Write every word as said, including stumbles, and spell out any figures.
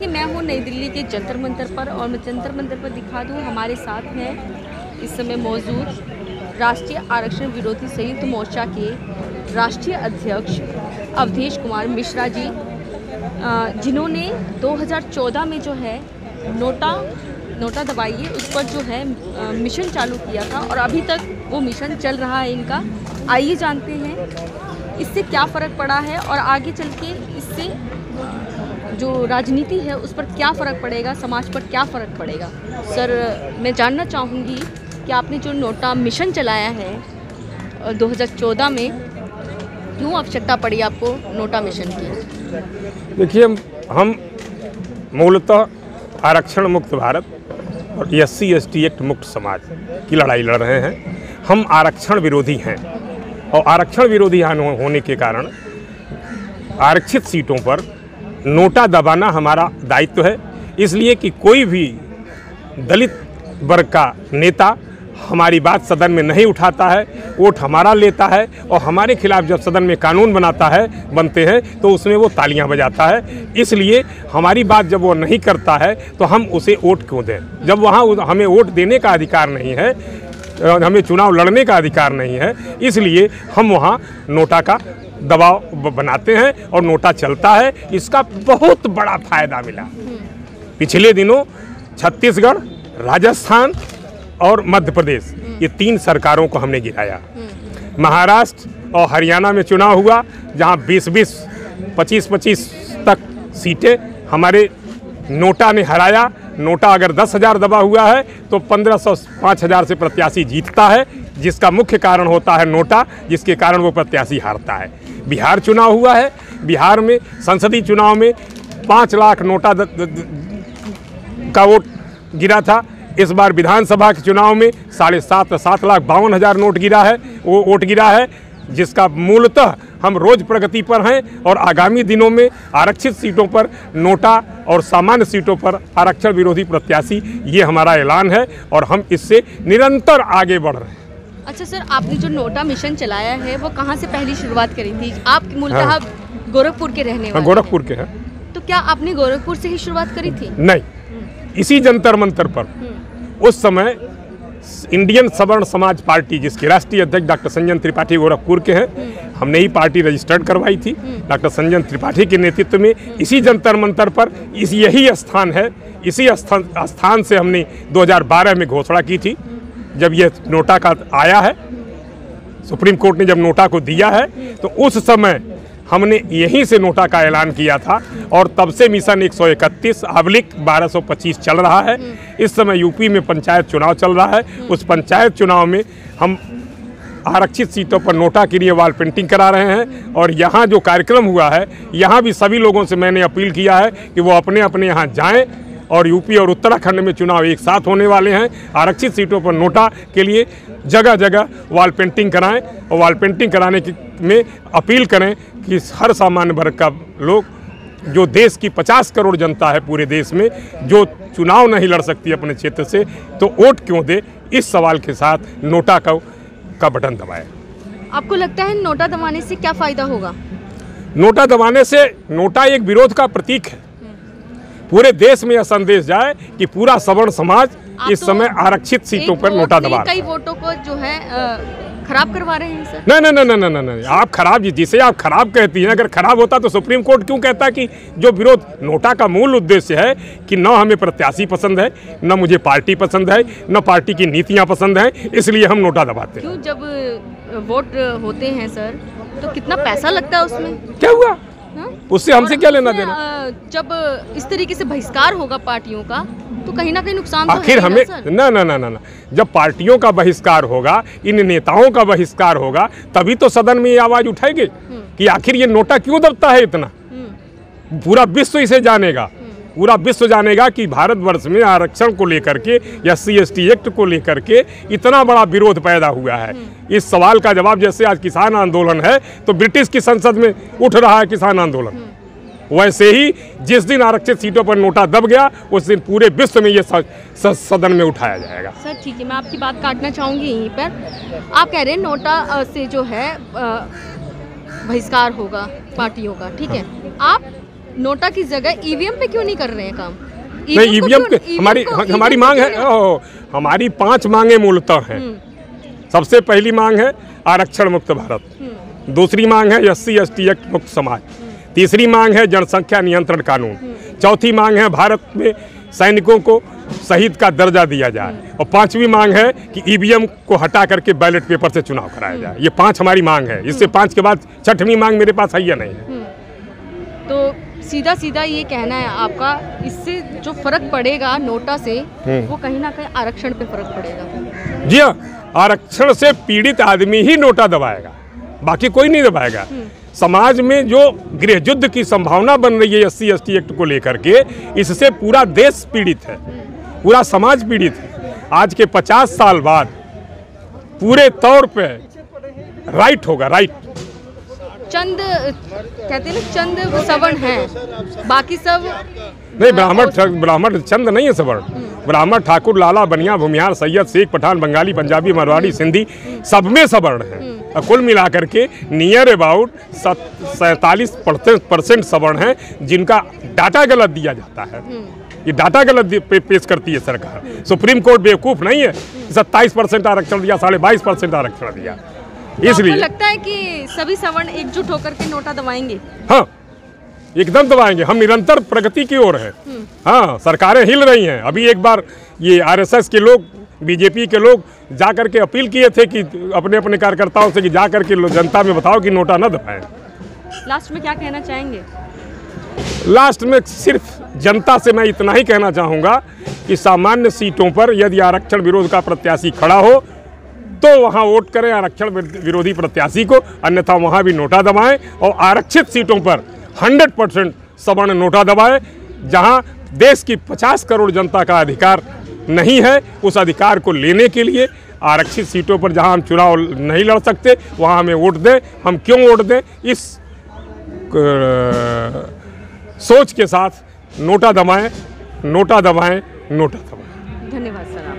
कि मैं हूँ नई दिल्ली के जंतर मंतर पर और मैं जंतर मंतर पर दिखा दूँ हमारे साथ हैं इस समय मौजूद राष्ट्रीय आरक्षण विरोधी संयुक्त मोर्चा के राष्ट्रीय अध्यक्ष अवधेश कुमार मिश्रा जी, जिन्होंने दो हज़ार चौदह में जो है नोटा नोटा दबाइए उस पर जो है मिशन चालू किया था और अभी तक वो मिशन चल रहा है इनका। आइए जानते हैं इससे क्या फ़र्क पड़ा है और आगे चल के इससे जो राजनीति है उस पर क्या फ़र्क पड़ेगा, समाज पर क्या फ़र्क पड़ेगा। सर, मैं जानना चाहूँगी कि आपने जो नोटा मिशन चलाया है दो हज़ार चौदह में, क्यों आवश्यकता पड़ी आपको नोटा मिशन की? देखिए, हम मूलतः आरक्षण मुक्त भारत और S C S T act मुक्त समाज की लड़ाई लड़ रहे हैं। हम आरक्षण विरोधी हैं और आरक्षण विरोधी होने के कारण आरक्षित सीटों पर नोटा दबाना हमारा दायित्व है, इसलिए कि कोई भी दलित वर्ग का नेता हमारी बात सदन में नहीं उठाता है, वोट हमारा लेता है और हमारे खिलाफ जब सदन में कानून बनाता है बनते हैं तो उसमें वो तालियां बजाता है। इसलिए हमारी बात जब वो नहीं करता है तो हम उसे वोट क्यों दें? जब वहाँ हमें वोट देने का अधिकार नहीं है, हमें चुनाव लड़ने का अधिकार नहीं है, इसलिए हम वहाँ नोटा का दबाव बनाते हैं और नोटा चलता है। इसका बहुत बड़ा फायदा मिला। पिछले दिनों छत्तीसगढ़, राजस्थान और मध्य प्रदेश, ये तीन सरकारों को हमने गिराया। महाराष्ट्र और हरियाणा में चुनाव हुआ जहां बीस बीस पच्चीस पच्चीस तक सीटें हमारे नोटा ने हराया। नोटा अगर दस हज़ार दबा हुआ है तो पंद्रह सौ पाँच हज़ार से प्रत्याशी जीतता है, जिसका मुख्य कारण होता है नोटा, जिसके कारण वो प्रत्याशी हारता है। बिहार चुनाव हुआ है, बिहार में संसदीय चुनाव में पाँच लाख नोटा द, द, द, का वोट गिरा था। इस बार विधानसभा के चुनाव में साढ़े सात सात लाख बावन हज़ार नोट गिरा है, वो वोट गिरा है, जिसका मूलतः हम रोज प्रगति पर हैं और आगामी दिनों में आरक्षित सीटों पर नोटा और सामान्य सीटों पर आरक्षण विरोधी प्रत्याशी, ये हमारा ऐलान है और हम इससे निरंतर आगे बढ़ रहे हैं। अच्छा सर, आपने जो नोटा मिशन चलाया है वो कहाँ से पहली शुरुआत करी थी? आप मूलतः हाँ। गोरखपुर के रहने वाले? गोरखपुर के हैं। तो क्या आपने गोरखपुर से ही शुरुआत करी थी? नहीं, इसी जंतर मंतर पर उस समय इंडियन सवर्ण समाज पार्टी, जिसके राष्ट्रीय अध्यक्ष डॉक्टर संजय त्रिपाठी गोरखपुर के हैं, हमने ही पार्टी रजिस्टर्ड करवाई थी डॉक्टर संजय त्रिपाठी के नेतृत्व में। इसी जंतर मंतर पर इस यही स्थान है, इसी स्थान स्थान से हमने दो हज़ार बारह में घोषणा की थी। जब यह नोटा का आया है, सुप्रीम कोर्ट ने जब नोटा को दिया है तो उस समय हमने यहीं से नोटा का ऐलान किया था और तब से मिशन एक सौ इकतीस अब्लिक बारह सौ पच्चीस चल रहा है। इस समय यूपी में पंचायत चुनाव चल रहा है। उस पंचायत चुनाव में हम आरक्षित सीटों पर नोटा के लिए वॉल पेंटिंग करा रहे हैं और यहाँ जो कार्यक्रम हुआ है, यहाँ भी सभी लोगों से मैंने अपील किया है कि वो अपने अपने यहाँ जाएँ और यूपी और उत्तराखंड में चुनाव एक साथ होने वाले हैं। आरक्षित सीटों पर नोटा के लिए जगह जगह वॉल पेंटिंग कराएं और वॉल पेंटिंग कराने की में अपील करें कि हर सामान्य वर्ग का लोग, जो देश की पचास करोड़ जनता है पूरे देश में, जो चुनाव नहीं लड़ सकती अपने क्षेत्र से, तो वोट क्यों दे? इस सवाल के साथ नोटा का, का बटन दबाएं। आपको लगता है नोटा दबाने से क्या फ़ायदा होगा? नोटा दबाने से, नोटा एक विरोध का प्रतीक है। पूरे देश में यह संदेश जाए कि पूरा सवर्ण समाज इस तो समय आरक्षित सीटों पर नोटा दबा रहा है। कई वोटों को जो है खराब करवा रहे हैं सर। नहीं नहीं नहीं नहीं नहीं, आप खराब, जिसे आप खराब कहती हैं, अगर खराब होता तो सुप्रीम कोर्ट क्यों कहता कि जो विरोध, नोटा का मूल उद्देश्य है कि न हमें प्रत्याशी पसंद है, न मुझे पार्टी पसंद है, न पार्टी की नीतियां पसंद हैं, इसलिए हम नोटा दबाते हैं। क्यों? जब वोट होते हैं सर तो कितना पैसा लगता है उसमें? क्या हुआ? उससे हमसे क्या लेना देना? जब इस तरीके से बहिष्कार होगा पार्टियों का तो कहीं ना कहीं नुकसान तो आखिर हमें ना ना ना ना जब पार्टियों का बहिष्कार होगा, इन नेताओं का बहिष्कार होगा, तभी तो सदन में ये आवाज उठाएगी कि आखिर ये नोटा क्यों दबता है इतना। पूरा विश्व इसे जानेगा, पूरा विश्व जानेगा कि भारतवर्ष में आरक्षण को लेकर के या सी एस टी एक्ट को लेकर के इतना बड़ा विरोध पैदा हुआ है। इस सवाल का जवाब, जैसे आज किसान आंदोलन है तो ब्रिटिश की संसद में उठ रहा है किसान आंदोलन, वैसे ही जिस दिन आरक्षित सीटों पर नोटा दब गया उस दिन पूरे विश्व में ये सदन में उठाया जाएगा। सर ठीक है, मैं आपकी बात काटना चाहूँगी यहीं पर। आप कह रहे हैं नोटा से जो है बहिष्कार होगा पार्टियों का, ठीक है, आप नोटा की जगह ईवीएम पे क्यों नहीं कर रहे हैं काम? नहीं, ईवीएम पे हमारी हमारी मांग है, ओ, हमारी पांच मांगे मूलतः हैं। सबसे पहली मांग है आरक्षण मुक्त भारत, दूसरी मांग है S C S T act मुक्त समाज, तीसरी मांग है जनसंख्या नियंत्रण कानून, चौथी मांग है भारत में सैनिकों को शहीद का दर्जा दिया जाए, और पांचवी मांग है कि ईवीएम को हटा करके बैलेट पेपर से चुनाव कराया जाए। ये पांच हमारी मांग है। इससे पांच के बाद छठवीं मांग मेरे पास है या नहीं है। तो सीधा सीधा ये कहना है आपका, इससे जो फर्क पड़ेगा नोटा से वो कहीं ना कहीं आरक्षण पे फर्क पड़ेगा। जी हाँ, आरक्षण से पीड़ित आदमी ही नोटा दबाएगा, बाकी कोई नहीं दबाएगा। समाज में जो गृह युद्ध की संभावना बन रही है S C S T act को लेकर के, इससे पूरा देश पीड़ित है, पूरा समाज पीड़ित है। आज के पचास साल बाद पूरे तौर पे राइट होगा, राइट। चंद कहते हैं ना, चंद सवर्ण हैं, बाकी सब नहीं। ब्राह्मण ब्राह्मण चंद नहीं है सवर्ण। ब्राह्मण, ठाकुर, लाला, बनिया, भूमिहार, सैयद, सिख, पठान, बंगाली, पंजाबी, मरवाड़ी, सिंधी, सब में सवर्ण हैं। कुल मिलाकर के नियर अबाउट सैंतालीस परसेंट सवर्ण हैं जिनका डाटा गलत दिया जाता है। ये डाटा गलत पे, पेश करती है सरकार। सुप्रीम कोर्ट बेवकूफ़ नहीं है, सत्ताईस परसेंट आरक्षण दिया, साढ़े बाईस परसेंट आरक्षण दिया। इसलिए लगता है कि सभी सवर्ण एकजुट होकर के नोटा दबाएंगे? हाँ, एकदम दबाएंगे। हम निरंतर प्रगति की ओर हैं। हाँ, सरकारें हिल रही हैं। अभी एक बार ये आर एस एस के लोग, बी जे पी के लोग जा करके अपील किए थे कि अपने अपने कार्यकर्ताओं से कि जा करके जनता में बताओ कि नोटा न दबाएं। लास्ट में क्या कहना चाहेंगे? लास्ट में सिर्फ जनता से मैं इतना ही कहना चाहूँगा कि सामान्य सीटों पर यदि आरक्षण विरोध का प्रत्याशी खड़ा हो तो वहाँ वोट करें आरक्षण विरोधी प्रत्याशी को, अन्यथा वहाँ भी नोटा दबाएं। और आरक्षित सीटों पर हंड्रेड परसेंट सवर्ण नोटा दबाएं। जहाँ देश की पचास करोड़ जनता का अधिकार नहीं है, उस अधिकार को लेने के लिए आरक्षित सीटों पर जहाँ हम चुनाव नहीं लड़ सकते वहाँ हमें वोट दें। हम क्यों वोट दें, इस सोच के साथ नोटा दबाएं, नोटा दबाएं, नोटा दबाएं। धन्यवाद सर।